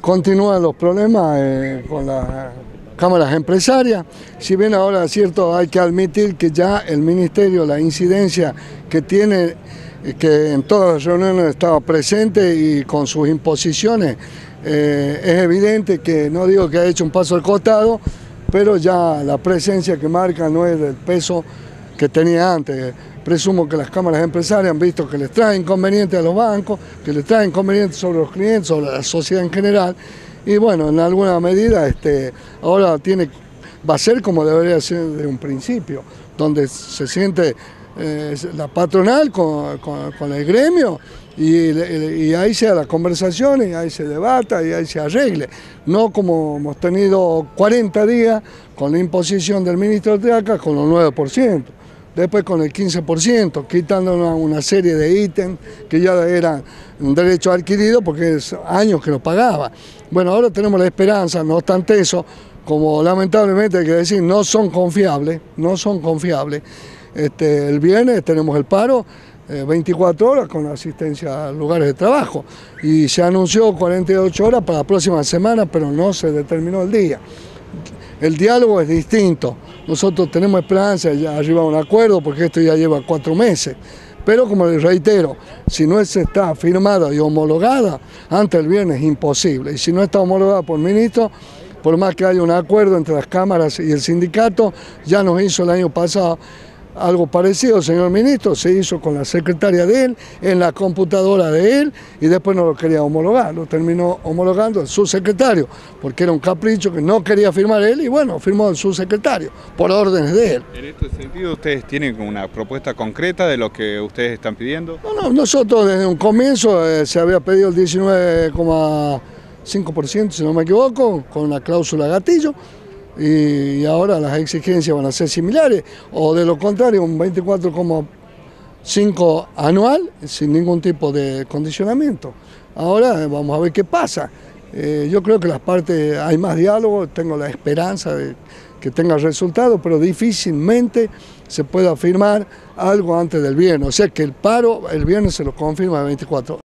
Continúan los problemas con las cámaras empresarias, si bien ahora es cierto, hay que admitir que ya el Ministerio, la incidencia que tiene, que en todas las reuniones estaba presente y con sus imposiciones, es evidente que, no digo que ha hecho un paso al costado, pero ya la presencia que marca no es del peso que tenía antes. Presumo que las cámaras empresarias han visto que les trae inconvenientes a los bancos, que les trae inconvenientes sobre los clientes, sobre la sociedad en general, y bueno, en alguna medida ahora va a ser como debería ser de un principio, donde se siente la patronal con el gremio y ahí sea la conversación y ahí se debata y ahí se arregle, no como hemos tenido 40 días con la imposición del ministro Teaca con los 9%. Después con el 15%, quitándonos una serie de ítems que ya eran un derecho adquirido porque es años que lo pagaba. Bueno, ahora tenemos la esperanza, no obstante eso, como lamentablemente hay que decir, no son confiables. El viernes tenemos el paro, 24 horas con asistencia a lugares de trabajo y se anunció 48 horas para la próxima semana, pero no se determinó el día. El diálogo es distinto, nosotros tenemos esperanza ya arriba a un acuerdo porque esto ya lleva 4 meses, pero como les reitero, si no está firmada y homologada, antes del viernes es imposible, y si no está homologada por el ministro, por más que haya un acuerdo entre las cámaras y el sindicato, ya nos hizo el año pasado algo parecido, señor ministro, se hizo con la secretaria de él, en la computadora de él, y después no lo quería homologar, lo terminó homologando el subsecretario, porque era un capricho que no quería firmar él, y bueno, firmó el subsecretario, por órdenes de él. En este sentido, ¿ustedes tienen una propuesta concreta de lo que ustedes están pidiendo? No, nosotros desde un comienzo se había pedido el 19,5%, si no me equivoco, con una cláusula gatillo, y ahora las exigencias van a ser similares, o de lo contrario un 24,5% anual sin ningún tipo de condicionamiento. Ahora vamos a ver qué pasa. Yo creo que las partes, hay más diálogo, tengo la esperanza de que tenga resultados, pero difícilmente se pueda firmar algo antes del viernes, o sea que el paro el viernes se lo confirma el 24.